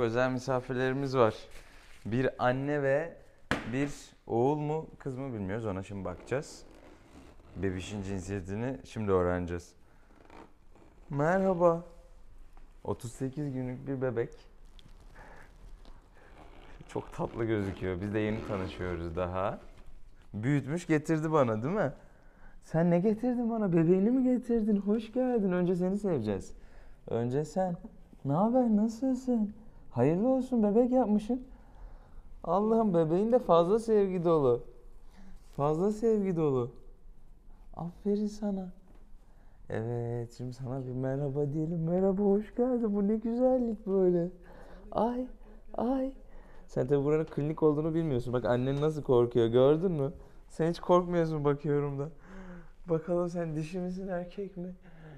özel misafirlerimiz var. Bir anne ve bir oğul mu kız mı bilmiyoruz, ona şimdi bakacağız. Bebişin cinsiyetini şimdi öğreneceğiz. Merhaba. 38 günlük bir bebek. Çok tatlı gözüküyor. Biz de yeni tanışıyoruz daha. Büyütmüş getirdi bana, değil mi? Sen ne getirdin bana? Bebeğini mi getirdin? Hoş geldin. Önce seni seveceğiz. Önce sen. Ne haber? Nasılsın? Hayırlı olsun, bebek yapmışsın. Allah'ım, bebeğin de fazla sevgi dolu. Fazla sevgi dolu. Aferin sana. Evet, şimdi sana bir merhaba diyelim. Merhaba, hoş geldin. Bu ne güzellik böyle. Ay, ay. Sen tabii buranın klinik olduğunu bilmiyorsun. Bak annen nasıl korkuyor, gördün mü? Sen hiç korkmuyorsun bakıyorum da. Bakalım sen dişi misin, erkek mi?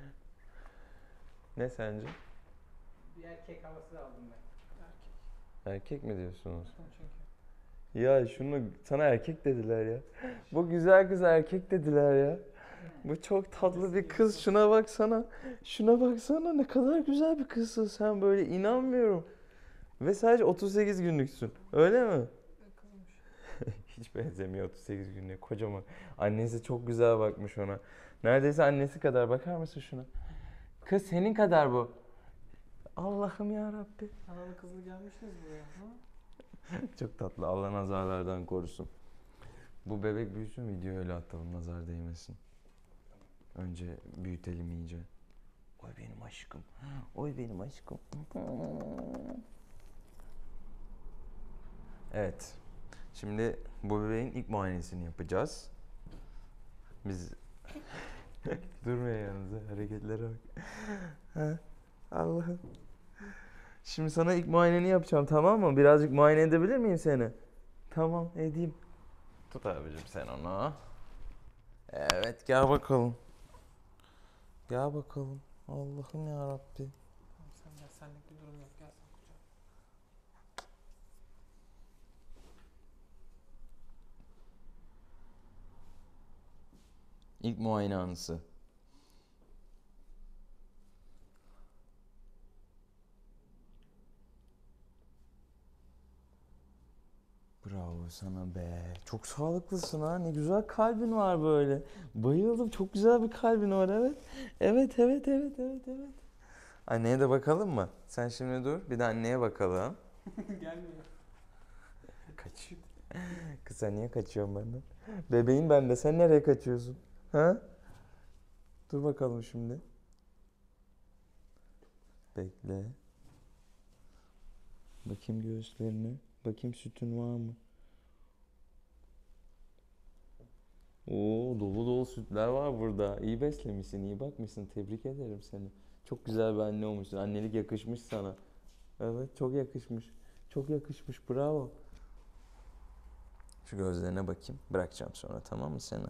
Ne sence? Bir erkek havası aldım ben. Erkek. Erkek mi diyorsunuz? Çünkü. Ya şunu sana erkek dediler ya. Bu güzel kız erkek dediler ya. Bu çok tatlı bir kız. Şuna baksana. Şuna baksana, ne kadar güzel bir kızsın sen böyle, inanmıyorum. Ve sadece 38 günlüksün. Öyle mi? Kızmış. Hiç benzemiyor 38 günlüğe, kocaman. Annesi çok güzel bakmış ona. Neredeyse annesi kadar, bakar mısın şuna? Kız senin kadar bu. Allah'ım ya Rabbi. Analı kızlı gelmişsiniz buraya. Ha? Çok tatlı. Allah nazarlardan korusun. Bu bebek büyüsün, videoyu öyle atalım, nazar değmesin. Önce büyütelim iyice. Oy benim aşkım. Oy benim aşkım. Evet. Şimdi bu bebeğin ilk muayenesini yapacağız. Biz... Durmuyor yanınıza. Hareketlere bak. Ha, Allah'ım. Şimdi sana ilk muayeneni yapacağım, tamam mı? Birazcık muayene edebilir miyim seni? Tamam, edeyim. Tut abicim sen onu. Evet, gel bakalım. Gel bakalım. Allah'ım ya Rabbi. Tamam sen gel, senlik bir durum yok. Gel sen kucağıma. İlk muayene anısı. Bravo sana be. Çok sağlıklısın ha. Ne güzel kalbin var böyle. Bayıldım. Çok güzel bir kalbin var, evet. Evet, evet, evet, evet, evet. Anneye de bakalım mı? Sen şimdi dur. Bir de anneye bakalım. Gelmiyor. Kaç. Kız sen niye kaçıyorsun benden? Bebeğin bende. Sen nereye kaçıyorsun? Ha? Dur bakalım şimdi. Bekle. Bakayım göğüslerine. Bakayım sütün var mı? Oo, dolu dolu sütler var burada. İyi beslemişsin, iyi bakmışsın. Tebrik ederim seni. Çok güzel bir anne olmuşsun. Annelik yakışmış sana. Evet, çok yakışmış. Çok yakışmış. Bravo. Şu gözlerine bakayım. Bırakacağım sonra, tamam mı seni?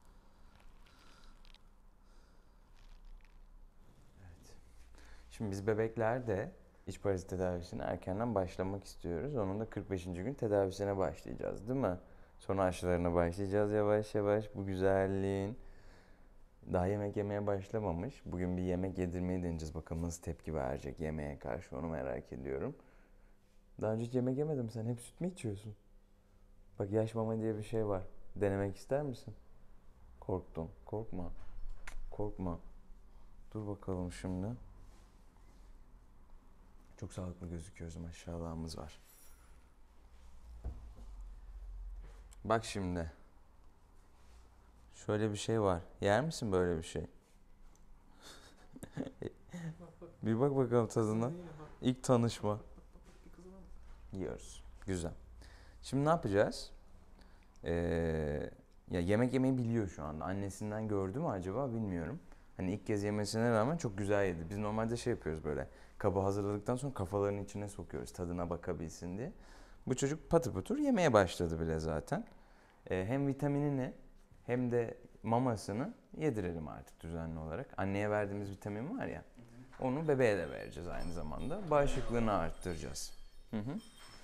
Evet. Şimdi biz bebeklerde iç parazit tedavisine erkenden başlamak istiyoruz. Onun da 45. gün tedavisine başlayacağız, değil mi? Sonra aşılarına başlayacağız yavaş yavaş. Bu güzelliğin daha yemek yemeye başlamamış. Bugün bir yemek yedirmeyi deneyeceğiz. Bakalım nasıl tepki verecek yemeğe karşı, onu merak ediyorum. Daha önce hiç yemek yemedim. Sen hep süt mü içiyorsun? Bak, yaş mama diye bir şey var. Denemek ister misin? Korktum. Korkma. Korkma. Dur bakalım şimdi. Çok sağlıklı gözüküyoruz. Maşallahımız var. Bak şimdi. Şöyle bir şey var. Yer misin böyle bir şey? Bak bak. Bir bak bakalım tadına. Yine bak. İlk tanışma. Bir kızına bak. Yiyoruz. Güzel. Şimdi ne yapacağız? Ya yemek yemeyi biliyor şu anda. Annesinden gördü mü acaba bilmiyorum. Hani ilk kez yemesine rağmen çok güzel yedi. Biz normalde şey yapıyoruz böyle. Kabı hazırladıktan sonra kafalarının içine sokuyoruz tadına bakabilsin diye. Bu çocuk patır patır yemeye başladı bile zaten. Hem vitaminini hem de mamasını yedirelim artık düzenli olarak. Anneye verdiğimiz vitamin var ya. Onu bebeğe de vereceğiz aynı zamanda. Bağışıklığını arttıracağız. Hı hı.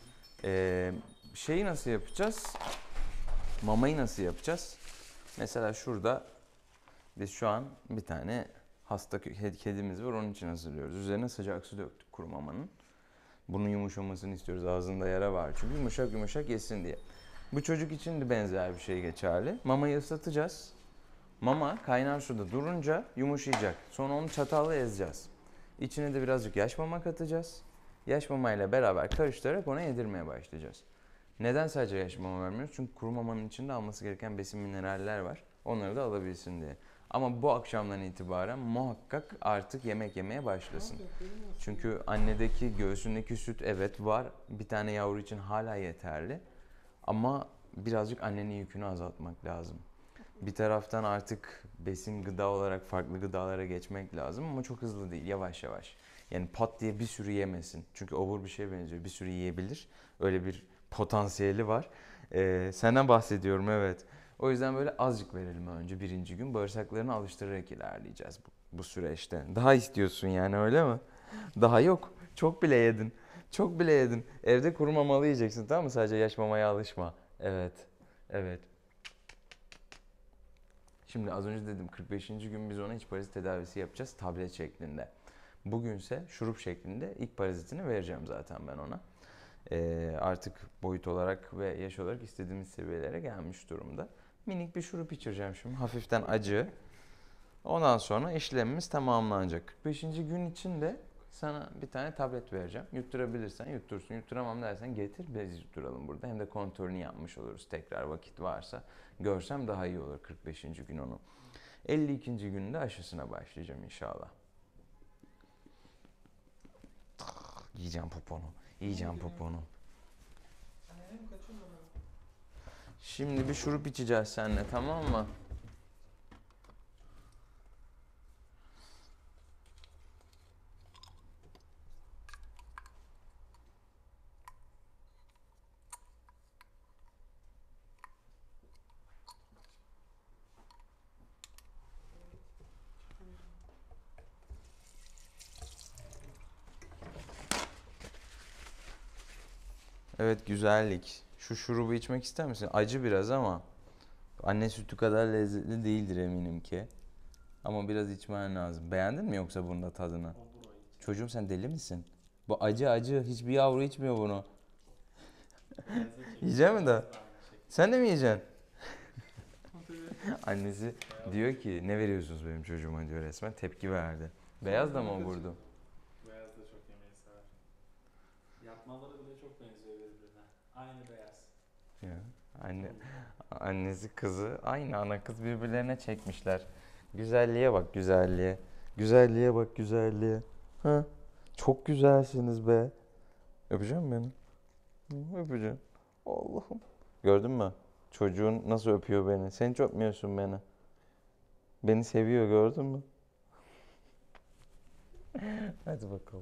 Şeyi nasıl yapacağız? Mamayı nasıl yapacağız? Mesela şurada biz şu an bir tane hasta kedimiz var, onun için hazırlıyoruz. Üzerine sıcak su döktük kuru mamanın. Bunun yumuşamasını istiyoruz. Ağzında yara var çünkü yumuşak yumuşak yesin diye. Bu çocuk için de benzer bir şey geçerli. Mamayı ıslatacağız. Mama kaynar suda durunca yumuşayacak. Sonra onu çatalla ezeceğiz. İçine de birazcık yaş mama katacağız. Yaş mamayla beraber karıştırarak ona yedirmeye başlayacağız. Neden sadece yaş mama vermiyoruz? Çünkü kuru mamanın içinde alması gereken besin mineraller var. Onları da alabilsin diye. Ama bu akşamdan itibaren muhakkak artık yemek yemeye başlasın. Çünkü annedeki göğsündeki süt evet var. Bir tane yavru için hala yeterli. Ama birazcık annenin yükünü azaltmak lazım. Bir taraftan artık besin gıda olarak farklı gıdalara geçmek lazım ama çok hızlı değil, yavaş yavaş. Yani pat diye bir sürü yemesin. Çünkü obur bir şeye benziyor. Bir sürü yiyebilir. Öyle bir potansiyeli var. Senden bahsediyorum, evet. O yüzden böyle azıcık verelim önce birinci gün. Bağırsaklarını alıştırarak ilerleyeceğiz bu süreçte. Daha istiyorsun yani, öyle mi? Daha yok. Çok bile yedin. Çok bile yedin. Evde kuru mamalı yiyeceksin, tamam mı? Sadece yaş mamaya alışma. Evet. Evet. Şimdi az önce dedim 45. gün biz ona iç parazit tedavisi yapacağız tablet şeklinde. Bugünse şurup şeklinde ilk parazitini vereceğim zaten ben ona. Artık boyut olarak ve yaş olarak istediğimiz seviyelere gelmiş durumda. Minik bir şurup içireceğim şimdi, hafiften acı. Ondan sonra işlemimiz tamamlanacak. 45. gün için de sana bir tane tablet vereceğim. Yutturabilirsen yuttursun, yutturamam dersen getir biz yutturalım burada. Hem de kontrolünü yapmış oluruz tekrar vakit varsa. Görsem daha iyi olur 45. gün onu. 52. günde aşısına başlayacağım inşallah. Yiyeceğim poponu, yiyeceğim poponu. Şimdi bir şurup içeceğiz seninle, tamam mı? Evet, güzellik. Şu şurubu içmek ister misin? Acı biraz ama anne sütü kadar lezzetli değildir eminim ki. Ama biraz içmen lazım. Beğendin mi yoksa bunun da tadını? Çocuğum sen deli misin? Bu acı acı. Hiçbir yavru içmiyor bunu. Yiyecek mi de? Sen de mi yiyeceksin? Annesi diyor ki ne veriyorsunuz benim çocuğuma diyor, resmen tepki verdi. Beyaz da mı o vurdu? Beyaz da çok yemeği sever. Yapmaları bile çok benziyor birbirine. Aynı beyaz. Ya, annesi kızı aynı ana kız birbirlerine çekmişler. Güzelliğe bak güzelliğe. Güzelliğe bak güzelliğe. Ha? Çok güzelsiniz be. Öpecek misin beni? Hı, öpeceğim. Allah'ım. Gördün mü? Çocuğun nasıl öpüyor beni. Sen hiç öpmüyorsun beni. Beni seviyor, gördün mü? Hadi bakalım.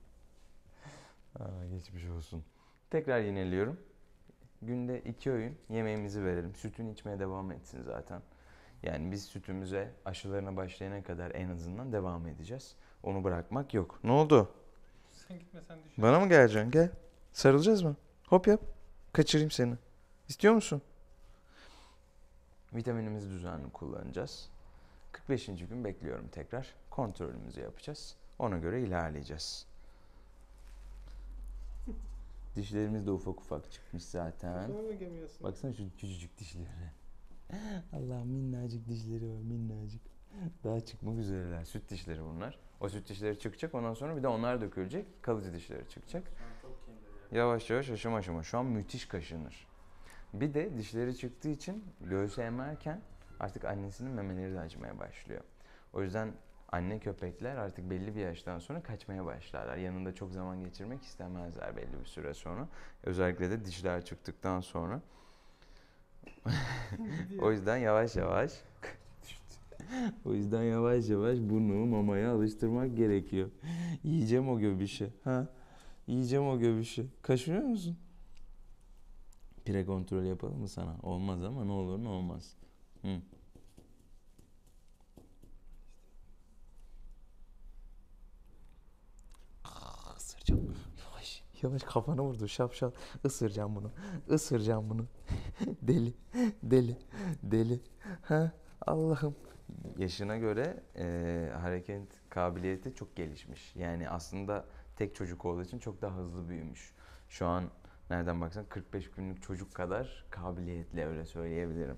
Geçmiş olsun. Tekrar yineliyorum. Günde 2 öğün yemeğimizi verelim. Sütünü içmeye devam etsin zaten. Yani biz sütümüze aşılarına başlayana kadar en azından devam edeceğiz. Onu bırakmak yok. Ne oldu? Sen gitmesen düşün. Bana mı geleceksin? Gel. Sarılacağız mı? Hop yap. Kaçırayım seni. İstiyor musun? Vitaminimizi düzenli kullanacağız. 45. gün bekliyorum tekrar. Kontrolümüzü yapacağız. Ona göre ilerleyeceğiz. Dişlerimiz de ufak ufak çıkmış zaten. Baksana şu küçücük dişleri. Allah, minnacık dişleri var, minnacık. Daha çıkmak üzereler. Süt dişleri bunlar. O süt dişleri çıkacak, ondan sonra bir de onlar dökülecek. Kalıcı dişleri çıkacak. Çok kendine. Yavaş yavaş aşama aşama. Şu an müthiş kaşınır. Bir de dişleri çıktığı için göğsü emerken artık annesinin memeleri de acımaya başlıyor. O yüzden anne köpekler artık belli bir yaştan sonra kaçmaya başlarlar. Yanında çok zaman geçirmek istemezler belli bir süre sonra. Özellikle de dişler çıktıktan sonra. O yüzden yavaş yavaş o yüzden yavaş yavaş bunu mamaya alıştırmak gerekiyor. Yiyeceğim o göbüşü. Ha? Yiyeceğim o göbüşü. Kaşınıyor musun? Pire kontrol yapalım mı sana? Olmaz ama ne olur ne olmaz. Hı. Isıracağım. Yavaş. Yavaş, kafana vurdu. Şapşal. Isıracağım bunu. Isıracağım bunu. Deli. Deli. Deli. Ha? Allah'ım. Yaşına göre hareket kabiliyeti çok gelişmiş. Yani aslında tek çocuk olduğu için çok daha hızlı büyümüş. Şu an nereden baksan 45 günlük çocuk kadar kabiliyetli, öyle söyleyebilirim.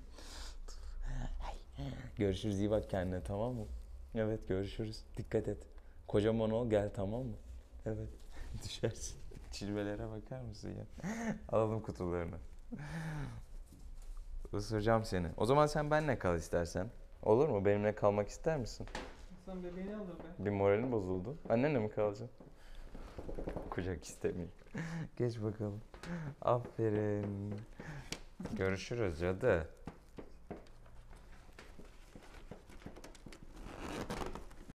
Görüşürüz, iyi bak kendine, tamam mı? Evet, görüşürüz. Dikkat et. Kocaman ol, gel, tamam mı? Evet. Düşersin. Cilvelere bakar mısın ya? Alalım kutularını. Isıracağım seni. O zaman sen benimle kal istersen. Olur mu? Benimle kalmak ister misin? Sen bebeğini alır be. Bir moralin bozuldu. Annenle mi kalacaksın? Kucak istemiyor. Geç bakalım. Aferin. Görüşürüz cadı.